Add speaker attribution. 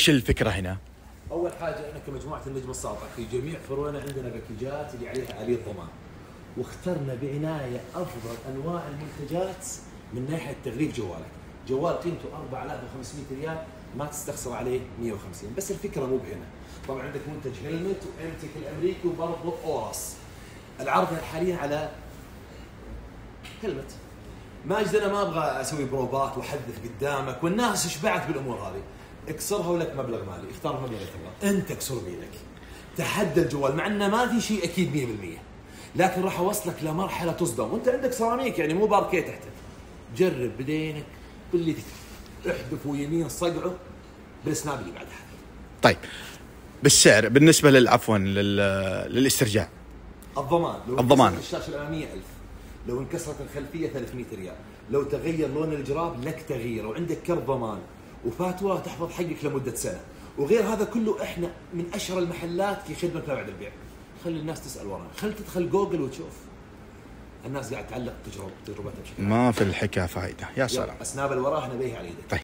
Speaker 1: وش الفكرة هنا؟
Speaker 2: اول حاجه احنا كمجموعه النجم الساطع في جميع فروعنا عندنا باكجات اللي عليها آلية ضمان، واخترنا بعنايه افضل انواع المنتجات من ناحيه تغليف جوالك. جوال قيمته 4500 ريال ما تستخسر عليه 150، بس الفكره مو بهنا. طبعا عندك منتج هيلمت وامتك الامريكي وبرضه اورس. العرض حاليا على هيلمت. ماجد انا ما ابغى اسوي بروبات واحدث قدامك والناس شبعت بالامور هذه. اكسرها ولك مبلغ مالي، اختار المبلغ اللي تبغاه، انت اكسر بيدك. تحدى الجوال مع انه ما في شيء اكيد 100%، لكن راح اوصلك لمرحله تصدم وانت عندك سيراميك يعني مو باركيه تحتك. جرب بدينك باللي تكفي، احذفوا يمين صقعه بالسناب اللي بعدها.
Speaker 1: طيب بالسعر بالنسبة عفوا للاسترجاع.
Speaker 2: الضمان لو
Speaker 1: الضمان
Speaker 2: الشاشه الاماميه 1000، لو انكسرت الخلفيه 300 ريال، لو تغير لون الجراب لك تغيير، وعندك كرت ضمان وفاتوره تحفظ حقك لمده سنه. وغير هذا كله احنا من اشهر المحلات في خدمه ما بعد البيع. خلي الناس تسال ورانا، خل تدخل جوجل وتشوف. الناس قاعد تعلق تجربتها بشكل
Speaker 1: ما في الحكايه فائده. يا سلام.
Speaker 2: اسناب اللي وراها نبيها على يدك.
Speaker 1: طيب